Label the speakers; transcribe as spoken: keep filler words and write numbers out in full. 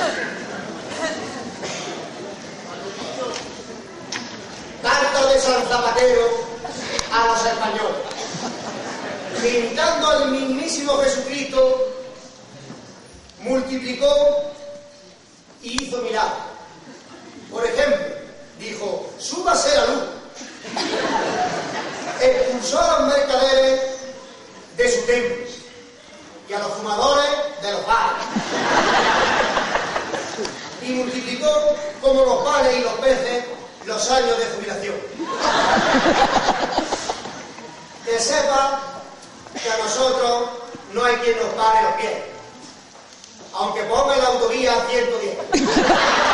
Speaker 1: Carta de San Zapatero a los españoles. Imitando al mismísimo Jesucristo, multiplicó y hizo milagros. Por ejemplo, dijo, súbase la luz. Expulsó a los mercaderes de su templo y a los fumadores de los bares. Y multiplicó como los panes y los peces los años de jubilación. Que sepa que a nosotros no hay quien nos pague los pies, aunque ponga la autovía a ciento diez.